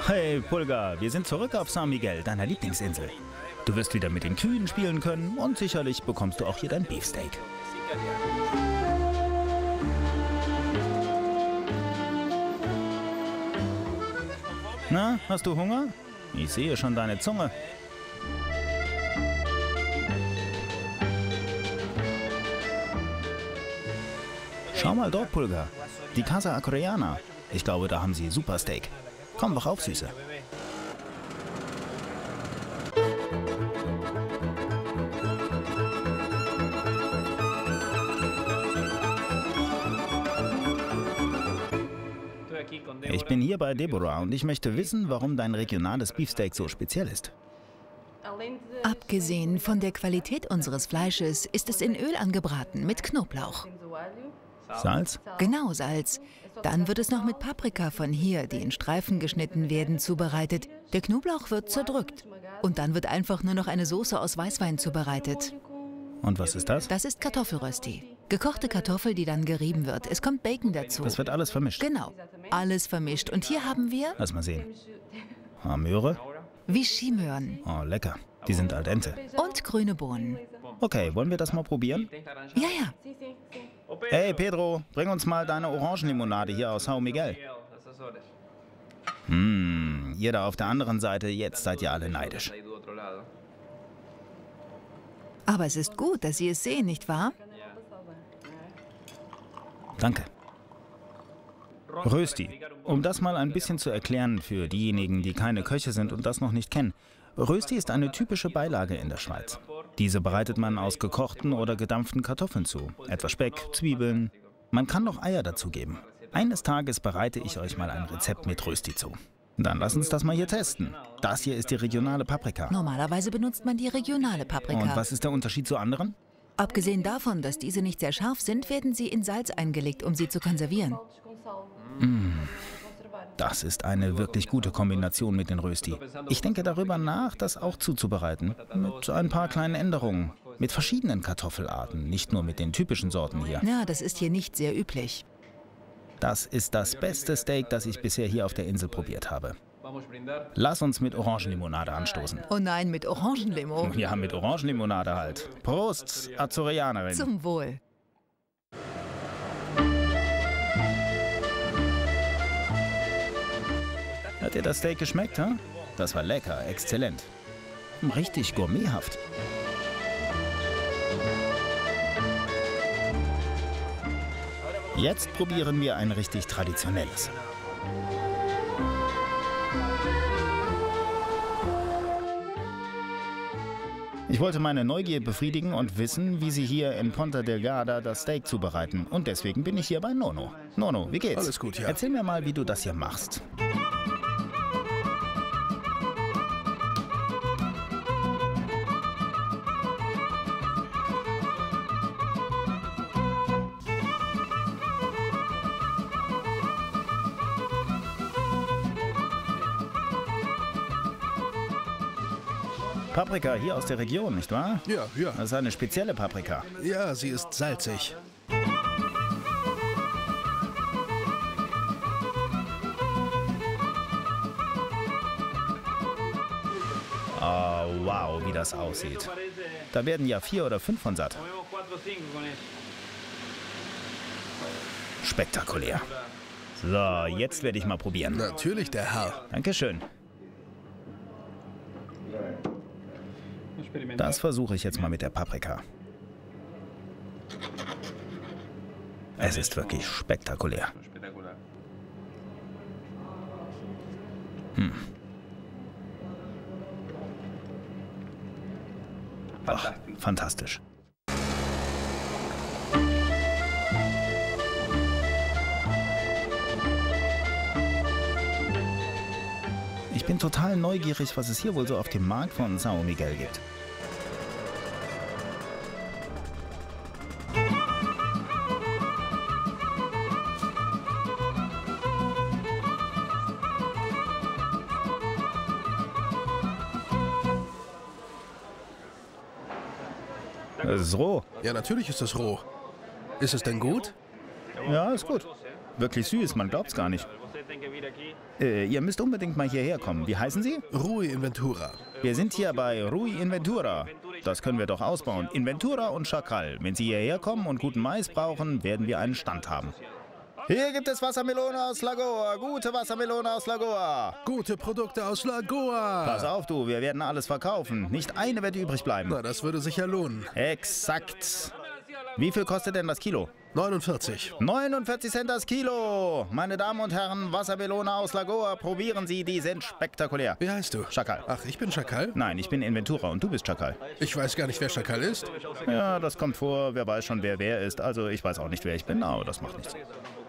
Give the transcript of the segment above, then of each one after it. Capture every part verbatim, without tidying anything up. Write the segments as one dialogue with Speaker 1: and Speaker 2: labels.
Speaker 1: Hey Pulga, wir sind zurück auf San Miguel, deiner Lieblingsinsel. Du wirst wieder mit den Kühen spielen können und sicherlich bekommst du auch hier dein Beefsteak. Na, hast du Hunger? Ich sehe schon deine Zunge. Schau mal dort, Pulga. Die Casa Acoreana. Ich glaube, da haben sie super Steak. Komm, wach auf, Süße. Ich bin hier bei Deborah und ich möchte wissen, warum dein regionales Beefsteak so speziell ist.
Speaker 2: Abgesehen von der Qualität unseres Fleisches ist es in Öl angebraten mit Knoblauch.
Speaker 1: Salz?
Speaker 2: Genau, Salz. Dann wird es noch mit Paprika von hier, die in Streifen geschnitten werden, zubereitet. Der Knoblauch wird zerdrückt. Und dann wird einfach nur noch eine Soße aus Weißwein zubereitet.
Speaker 1: Und was ist das?
Speaker 2: Das ist Kartoffelrösti. Gekochte Kartoffel, die dann gerieben wird. Es kommt Bacon dazu.
Speaker 1: Das wird alles vermischt?
Speaker 2: Genau, alles vermischt. Und hier haben wir...
Speaker 1: Lass mal sehen. Ah, Möhre?
Speaker 2: Vichy-Möhren.
Speaker 1: Oh, lecker. Die sind al dente.
Speaker 2: Und grüne Bohnen.
Speaker 1: Okay, wollen wir das mal probieren?
Speaker 2: Ja, ja.
Speaker 1: Hey Pedro, bring uns mal deine Orangenlimonade hier aus São Miguel. Hm, ihr da auf der anderen Seite, jetzt seid ihr alle neidisch.
Speaker 2: Aber es ist gut, dass Sie es sehen, nicht wahr?
Speaker 1: Danke. Rösti, um das mal ein bisschen zu erklären für diejenigen, die keine Köche sind und das noch nicht kennen. Rösti ist eine typische Beilage in der Schweiz. Diese bereitet man aus gekochten oder gedampften Kartoffeln zu. Etwas Speck, Zwiebeln. Man kann noch Eier dazugeben. Eines Tages bereite ich euch mal ein Rezept mit Rösti zu. Dann lass uns das mal hier testen. Das hier ist die regionale Paprika.
Speaker 2: Normalerweise benutzt man die regionale Paprika.
Speaker 1: Und was ist der Unterschied zu anderen?
Speaker 2: Abgesehen davon, dass diese nicht sehr scharf sind, werden sie in Salz eingelegt, um sie zu konservieren.
Speaker 1: Mmh. Das ist eine wirklich gute Kombination mit den Rösti. Ich denke darüber nach, das auch zuzubereiten. Mit ein paar kleinen Änderungen. Mit verschiedenen Kartoffelarten, nicht nur mit den typischen Sorten hier.
Speaker 2: Ja, das ist hier nicht sehr üblich.
Speaker 1: Das ist das beste Steak, das ich bisher hier auf der Insel probiert habe. Lass uns mit Orangenlimonade anstoßen.
Speaker 2: Oh nein, mit Orangenlimo?
Speaker 1: Ja, mit Orangenlimonade halt. Prost, Azoreanerin.
Speaker 2: Zum Wohl.
Speaker 1: Hat dir das Steak geschmeckt, ha? Das war lecker, exzellent. Richtig gourmethaft. Jetzt probieren wir ein richtig traditionelles. Ich wollte meine Neugier befriedigen und wissen, wie sie hier in Ponta Delgada das Steak zubereiten. Und deswegen bin ich hier bei Nono. Nono, wie geht's?
Speaker 3: Alles gut, ja.
Speaker 1: Erzähl mir mal, wie du das hier machst. Paprika hier aus der Region, nicht wahr?
Speaker 3: Ja, ja.
Speaker 1: Das ist eine spezielle Paprika.
Speaker 3: Ja, sie ist salzig.
Speaker 1: Oh, wow, wie das aussieht. Da werden ja vier oder fünf von satt. Spektakulär. So, jetzt werde ich mal probieren.
Speaker 3: Natürlich, der Herr.
Speaker 1: Dankeschön. Das versuche ich jetzt mal mit der Paprika. Es ist wirklich spektakulär. Hm. Ach, fantastisch. Ich bin total neugierig, was es hier wohl so auf dem Markt von São Miguel gibt. Es ist roh.
Speaker 3: Ja, natürlich ist es roh. Ist es denn gut?
Speaker 1: Ja, ist gut. Wirklich süß, man glaubt's gar nicht. Äh, ihr müsst unbedingt mal hierher kommen. Wie heißen Sie?
Speaker 3: Rui in Ventura.
Speaker 1: Wir sind hier bei Rui in Ventura. Das können wir doch ausbauen. In Ventura und Chacal. Wenn Sie hierher kommen und guten Mais brauchen, werden wir einen Stand haben. Hier gibt es Wassermelone aus Lagoa. Gute Wassermelone aus Lagoa.
Speaker 3: Gute Produkte aus Lagoa.
Speaker 1: Pass auf, du. Wir werden alles verkaufen. Nicht eine wird übrig bleiben.
Speaker 3: Na, das würde sich ja lohnen.
Speaker 1: Exakt. Wie viel kostet denn das Kilo?
Speaker 3: neunundvierzig.
Speaker 1: neunundvierzig Cent das Kilo. Meine Damen und Herren, Wassermelone aus Lagoa. Probieren Sie, die sind spektakulär.
Speaker 3: Wie heißt du?
Speaker 1: Chacal.
Speaker 3: Ach, ich bin Chacal?
Speaker 1: Nein, ich bin in Ventura und du bist Chacal.
Speaker 3: Ich weiß gar nicht, wer Chacal ist.
Speaker 1: Ja, das kommt vor. Wer weiß schon, wer wer ist. Also ich weiß auch nicht, wer ich bin, aber das macht nichts.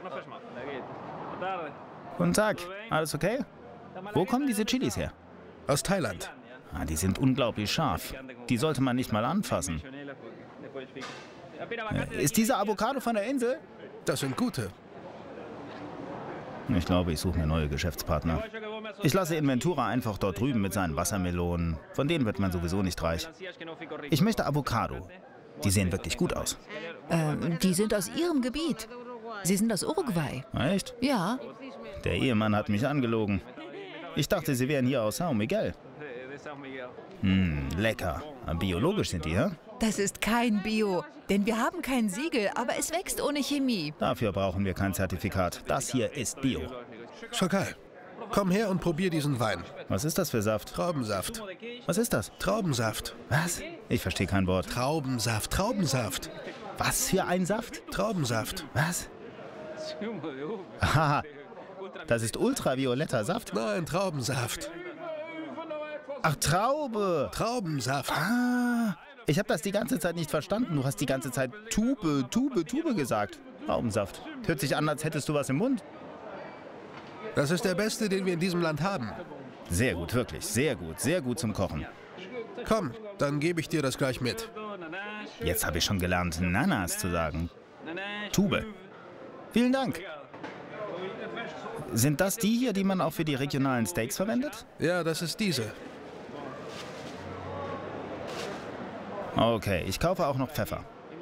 Speaker 1: Guten Tag. Alles okay? Wo kommen diese Chilis her?
Speaker 3: Aus Thailand.
Speaker 1: Ah, die sind unglaublich scharf. Die sollte man nicht mal anfassen. Äh, Ist diese Avocado von der Insel?
Speaker 3: Das sind gute.
Speaker 1: Ich glaube, ich suche mir neue Geschäftspartner. Ich lasse Inventura einfach dort drüben mit seinen Wassermelonen. Von denen wird man sowieso nicht reich. Ich möchte Avocado. Die sehen wirklich gut aus.
Speaker 2: Ähm, die sind aus Ihrem Gebiet. Sie sind aus Uruguay.
Speaker 1: Echt?
Speaker 2: Ja.
Speaker 1: Der Ehemann hat mich angelogen. Ich dachte, sie wären hier aus São Miguel. Hm, lecker. Biologisch sind die, hä?
Speaker 2: Das ist kein Bio, denn wir haben kein Siegel, aber es wächst ohne Chemie.
Speaker 1: Dafür brauchen wir kein Zertifikat. Das hier ist Bio.
Speaker 3: Chacal, komm her und probier diesen Wein.
Speaker 1: Was ist das für Saft?
Speaker 3: Traubensaft.
Speaker 1: Was ist das?
Speaker 3: Traubensaft.
Speaker 1: Was? Ich verstehe kein Wort.
Speaker 3: Traubensaft. Traubensaft.
Speaker 1: Was für ein Saft?
Speaker 3: Traubensaft.
Speaker 1: Was? Haha, das ist ultravioletter Saft?
Speaker 3: Nein, Traubensaft.
Speaker 1: Ach, Traube.
Speaker 3: Traubensaft.
Speaker 1: Ah, ich habe das die ganze Zeit nicht verstanden. Du hast die ganze Zeit Tube, Tube, Tube gesagt. Traubensaft. Hört sich an, als hättest du was im Mund.
Speaker 3: Das ist der beste, den wir in diesem Land haben.
Speaker 1: Sehr gut, wirklich. Sehr gut. Sehr gut zum Kochen.
Speaker 3: Komm, dann gebe ich dir das gleich mit.
Speaker 1: Jetzt habe ich schon gelernt, Nanas zu sagen. Tube. Vielen Dank. Sind das die hier, die man auch für die regionalen Steaks verwendet?
Speaker 3: Ja, das ist diese.
Speaker 1: Okay, ich kaufe auch noch Pfeffer.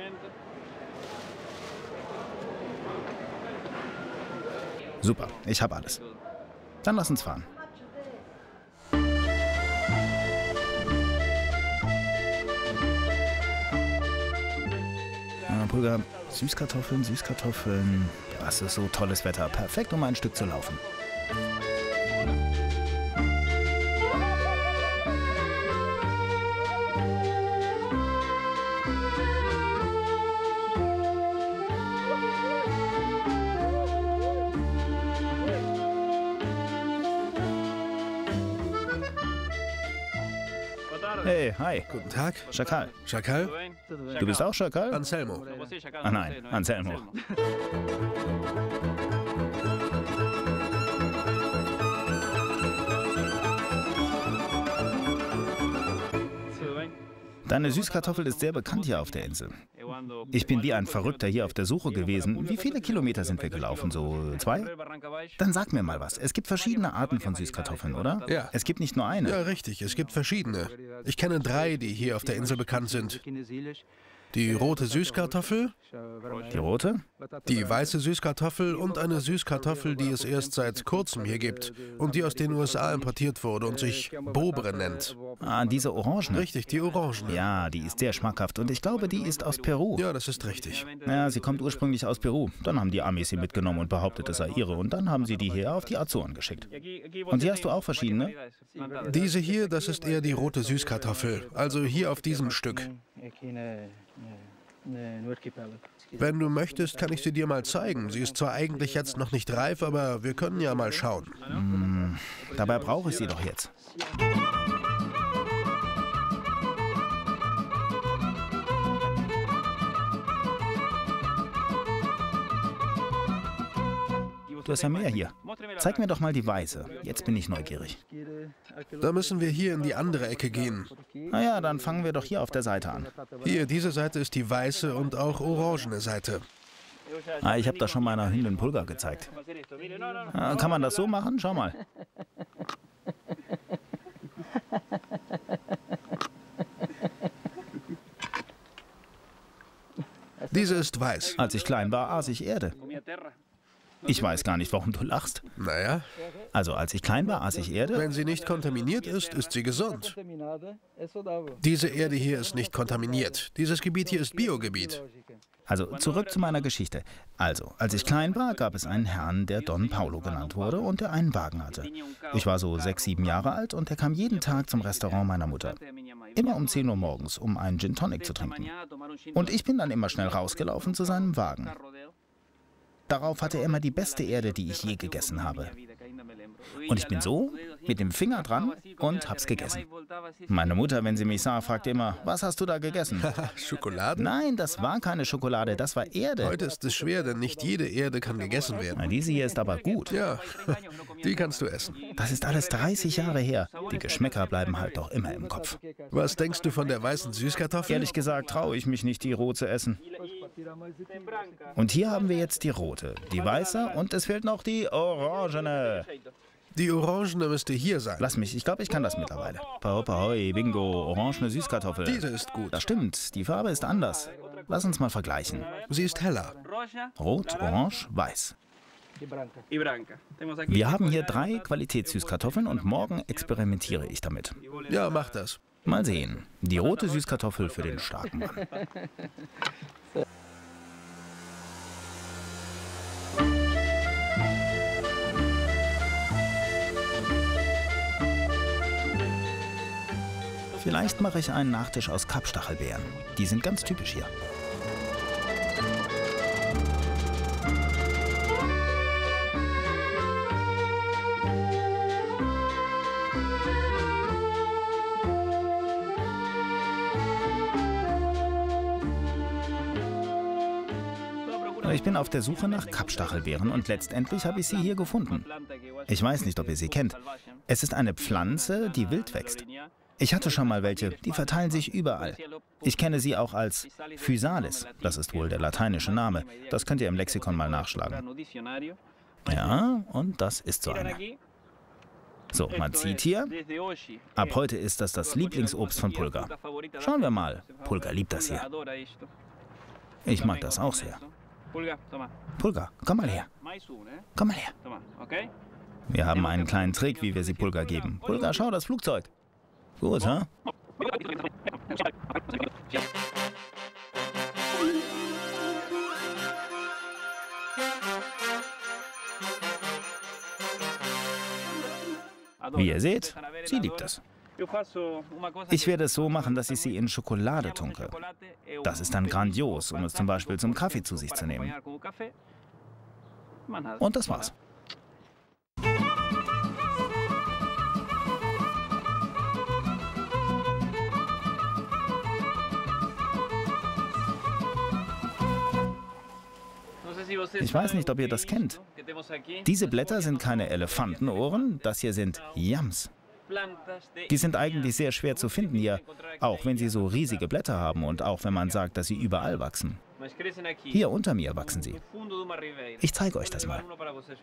Speaker 1: Super, ich habe alles. Dann lass uns fahren. Ja, Brüder, Süßkartoffeln, Süßkartoffeln. Das ist so tolles Wetter. Perfekt, um ein Stück zu laufen. Hey, hi.
Speaker 3: Guten Tag.
Speaker 1: Chacal.
Speaker 3: Chacal?
Speaker 1: Du bist auch Chacal?
Speaker 3: Anselmo.
Speaker 1: Ah nein, Anselmo. Deine Süßkartoffel ist sehr bekannt hier auf der Insel. Ich bin wie ein Verrückter hier auf der Suche gewesen. Wie viele Kilometer sind wir gelaufen? So zwei? Dann sag mir mal was. Es gibt verschiedene Arten von Süßkartoffeln, oder?
Speaker 3: Ja.
Speaker 1: Es gibt nicht nur eine.
Speaker 3: Ja, richtig. Es gibt verschiedene. Ich kenne drei, die hier auf der Insel bekannt sind. Die rote Süßkartoffel,
Speaker 1: Die rote?
Speaker 3: die weiße Süßkartoffel und eine Süßkartoffel, die es erst seit kurzem hier gibt und die aus den U S A importiert wurde und sich Bobre nennt.
Speaker 1: Ah, diese Orangen.
Speaker 3: Richtig, die Orangen.
Speaker 1: Ja, die ist sehr schmackhaft und ich glaube, die ist aus Peru.
Speaker 3: Ja, das ist richtig.
Speaker 1: Ja, sie kommt ursprünglich aus Peru. Dann haben die Amis sie mitgenommen und behauptet, es sei ihre. Und dann haben sie die hier auf die Azoren geschickt. Und hier hast du auch verschiedene?
Speaker 3: Diese hier, das ist eher die rote Süßkartoffel, also hier auf diesem Stück. Wenn du möchtest, kann ich sie dir mal zeigen. Sie ist zwar eigentlich jetzt noch nicht reif, aber wir können ja mal schauen.
Speaker 1: Hm, dabei brauche ich sie doch jetzt. Du hast ja mehr hier. Zeig mir doch mal die weiße. Jetzt bin ich neugierig.
Speaker 3: Da müssen wir hier in die andere Ecke gehen.
Speaker 1: Na ja, dann fangen wir doch hier auf der Seite an.
Speaker 3: Hier, diese Seite ist die weiße und auch orangene Seite.
Speaker 1: Ah, ich habe das schon meiner Hündin Pulga gezeigt. Ah, kann man das so machen? Schau mal.
Speaker 3: Diese ist weiß.
Speaker 1: Als ich klein war, aß ich Erde. Ich weiß gar nicht, warum du lachst.
Speaker 3: Naja,
Speaker 1: Also als ich klein war, aß ich Erde.
Speaker 3: wenn sie nicht kontaminiert ist, ist sie gesund. Diese Erde hier ist nicht kontaminiert. Dieses Gebiet hier ist Biogebiet.
Speaker 1: Also zurück zu meiner Geschichte. Also, als ich klein war, gab es einen Herrn, der Don Paulo genannt wurde und der einen Wagen hatte. Ich war so sechs, sieben Jahre alt und der kam jeden Tag zum Restaurant meiner Mutter. Immer um zehn Uhr morgens, um einen Gin Tonic zu trinken. Und ich bin dann immer schnell rausgelaufen zu seinem Wagen. Darauf hatte er immer die beste Erde, die ich je gegessen habe. Und ich bin so mit dem Finger dran und hab's gegessen. Meine Mutter, wenn sie mich sah, fragte immer, was hast du da gegessen?
Speaker 3: Schokolade?
Speaker 1: Nein, das war keine Schokolade, das war Erde.
Speaker 3: Heute ist es schwer, denn nicht jede Erde kann gegessen
Speaker 1: Na,
Speaker 3: werden.
Speaker 1: diese hier ist aber gut.
Speaker 3: Ja, die kannst du essen.
Speaker 1: Das ist alles dreißig Jahre her. Die Geschmäcker bleiben halt doch immer im Kopf.
Speaker 3: Was denkst du von der weißen Süßkartoffel?
Speaker 1: Ehrlich gesagt traue ich mich nicht, die roh zu essen. Und hier haben wir jetzt die rote, die weiße und es fehlt noch die orangene.
Speaker 3: Die orangene müsste hier sein.
Speaker 1: Lass mich, ich glaube, ich kann das mittlerweile. Pahoi, bingo, orangene Süßkartoffel.
Speaker 3: Diese ist gut.
Speaker 1: Das stimmt, die Farbe ist anders. Lass uns mal vergleichen.
Speaker 3: Sie ist heller.
Speaker 1: Rot, orange, weiß. Wir haben hier drei Qualitätssüßkartoffeln und morgen experimentiere ich damit.
Speaker 3: Ja, mach das.
Speaker 1: Mal sehen. Die rote Süßkartoffel für den starken Mann. Vielleicht mache ich einen Nachtisch aus Kapstachelbeeren. Die sind ganz typisch hier. Ich bin auf der Suche nach Kapstachelbeeren und letztendlich habe ich sie hier gefunden. Ich weiß nicht, ob ihr sie kennt. Es ist eine Pflanze, die wild wächst. Ich hatte schon mal welche, die verteilen sich überall. Ich kenne sie auch als Physalis, das ist wohl der lateinische Name. Das könnt ihr im Lexikon mal nachschlagen. Ja, und das ist so eine. So, man sieht hier, ab heute ist das das Lieblingsobst von Pulgar. Schauen wir mal, Pulgar liebt das hier. Ich mag das auch sehr. Pulgar, komm mal her. Komm mal her. Wir haben einen kleinen Trick, wie wir sie Pulgar geben. Pulgar, schau, das Flugzeug. Gut, hä? Wie ihr seht, sie liebt es. Ich werde es so machen, dass ich sie in Schokolade tunke. Das ist dann grandios, um es zum Beispiel zum Kaffee zu sich zu nehmen. Und das war's. Ich weiß nicht, ob ihr das kennt. Diese Blätter sind keine Elefantenohren, das hier sind Yams. Die sind eigentlich sehr schwer zu finden hier, auch wenn sie so riesige Blätter haben und auch wenn man sagt, dass sie überall wachsen. Hier unter mir wachsen sie. Ich zeige euch das mal.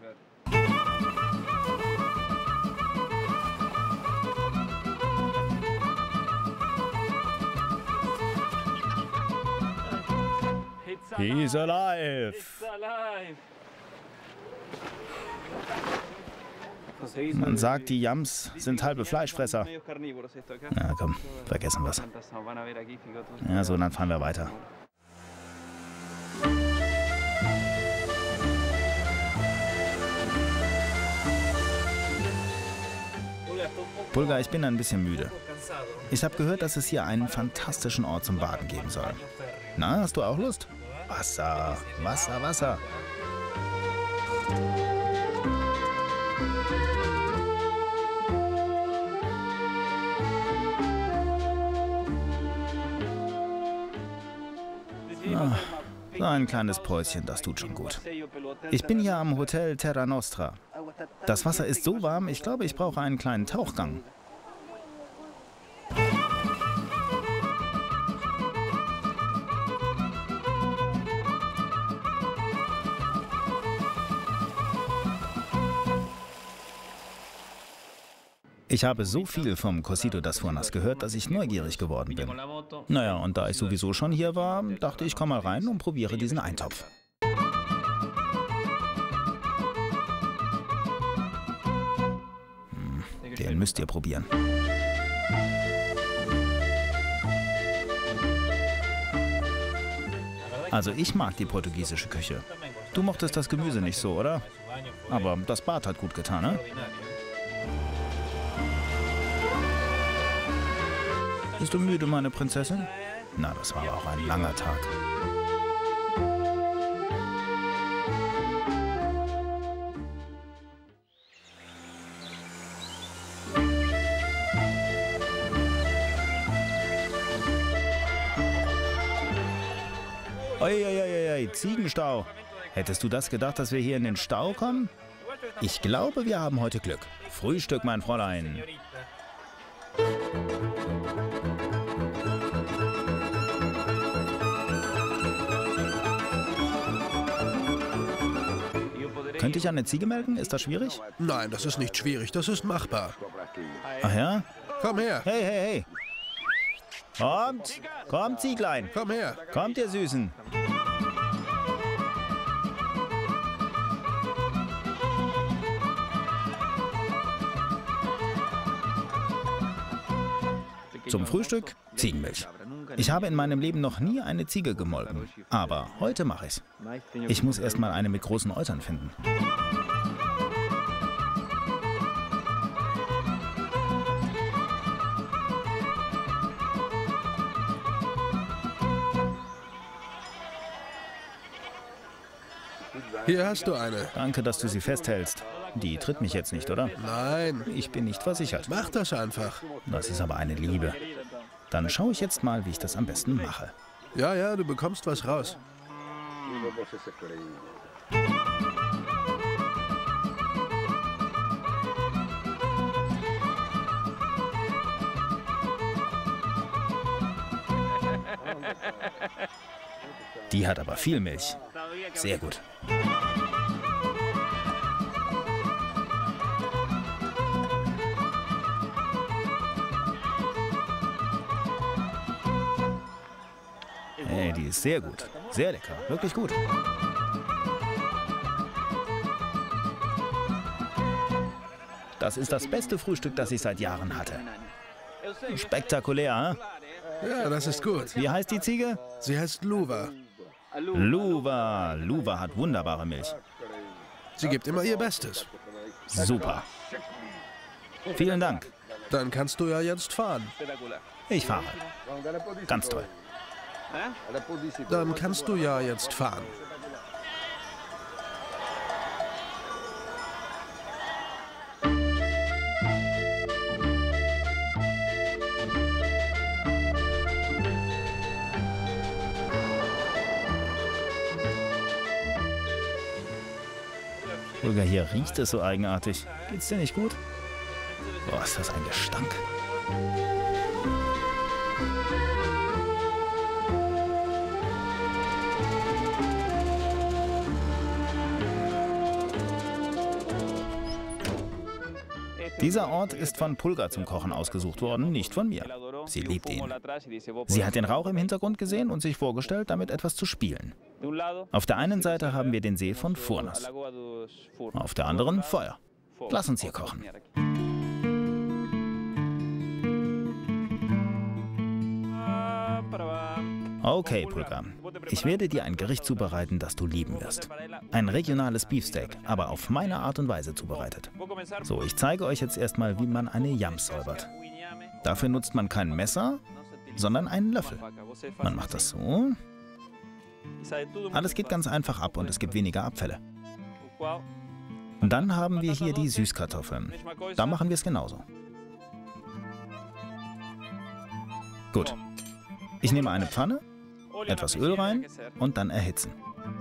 Speaker 1: He's alive! Man sagt, die Yams sind halbe Fleischfresser. Na komm, vergessen wir's. Ja, so, dann fahren wir weiter. Pulgar, ich bin ein bisschen müde. Ich habe gehört, dass es hier einen fantastischen Ort zum Baden geben soll. Na, hast du auch Lust? Wasser, Wasser, Wasser. Ah, so ein kleines Päuschen, das tut schon gut. Ich bin hier am Hotel Terra Nostra. Das Wasser ist so warm, ich glaube, ich brauche einen kleinen Tauchgang. Ich habe so viel vom Cocido das Furnas gehört, dass ich neugierig geworden bin. Naja, und da ich sowieso schon hier war, dachte ich, komm mal rein und probiere diesen Eintopf. Den müsst ihr probieren. Also ich mag die portugiesische Küche. Du mochtest das Gemüse nicht so, oder? Aber das Bad hat gut getan, ne? Bist du müde, meine Prinzessin? Na, das war auch ein langer Tag. Uiuiui, Ziegenstau. Hättest du das gedacht, dass wir hier in den Stau kommen? Ich glaube, wir haben heute Glück. Frühstück, mein Fräulein. Könnte ich eine Ziege melken? Ist das schwierig?
Speaker 3: Nein, das ist nicht schwierig, das ist machbar.
Speaker 1: Ach ja?
Speaker 3: Komm her.
Speaker 1: Hey, hey, hey. Kommt, kommt, Zieglein.
Speaker 3: Komm her.
Speaker 1: Kommt, ihr Süßen. Zum Frühstück Ziegenmilch. Ich habe in meinem Leben noch nie eine Ziege gemolken, aber heute mache ich's. Ich muss erst mal eine mit großen Eutern finden.
Speaker 3: Hier hast du eine.
Speaker 1: Danke, dass du sie festhältst. Die tritt mich jetzt nicht, oder?
Speaker 3: Nein.
Speaker 1: Ich bin nicht versichert.
Speaker 3: Mach das einfach.
Speaker 1: Das ist aber eine Liebe. Dann schaue ich jetzt mal, wie ich das am besten mache.
Speaker 3: Ja, ja, du bekommst was raus.
Speaker 1: Die hat aber viel Milch. Sehr gut. Hey, die ist sehr gut. Sehr lecker. Wirklich gut. Das ist das beste Frühstück, das ich seit Jahren hatte. Spektakulär, hm?
Speaker 3: Ja, das ist gut.
Speaker 1: Wie heißt die Ziege?
Speaker 3: Sie heißt Luva.
Speaker 1: Luva. Luva hat wunderbare Milch.
Speaker 3: Sie gibt immer ihr Bestes.
Speaker 1: Super. Vielen Dank.
Speaker 3: Dann kannst du ja jetzt fahren.
Speaker 1: Ich fahre. Ganz toll.
Speaker 3: Dann kannst du ja jetzt fahren.
Speaker 1: Sogar hier riecht es so eigenartig. Geht's dir nicht gut? Boah, ist das ein Gestank. Dieser Ort ist von Pulga zum Kochen ausgesucht worden, nicht von mir. Sie liebt ihn. Sie hat den Rauch im Hintergrund gesehen und sich vorgestellt, damit etwas zu spielen. Auf der einen Seite haben wir den See von Furnas, auf der anderen Feuer. Lass uns hier kochen. Okay, Pulga. Ich werde dir ein Gericht zubereiten, das du lieben wirst. Ein regionales Beefsteak, aber auf meine Art und Weise zubereitet. So, ich zeige euch jetzt erstmal, wie man eine Yams säubert. Dafür nutzt man kein Messer, sondern einen Löffel. Man macht das so. Alles geht ganz einfach ab und es gibt weniger Abfälle. Und dann haben wir hier die Süßkartoffeln. Da machen wir es genauso. Gut. Ich nehme eine Pfanne, etwas Öl rein und dann erhitzen.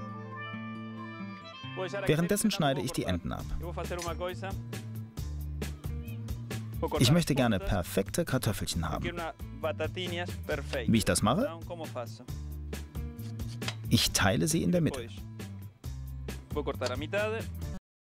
Speaker 1: Währenddessen schneide ich die Enden ab. Ich möchte gerne perfekte Kartoffelchen haben. Wie ich das mache? Ich teile sie in der Mitte.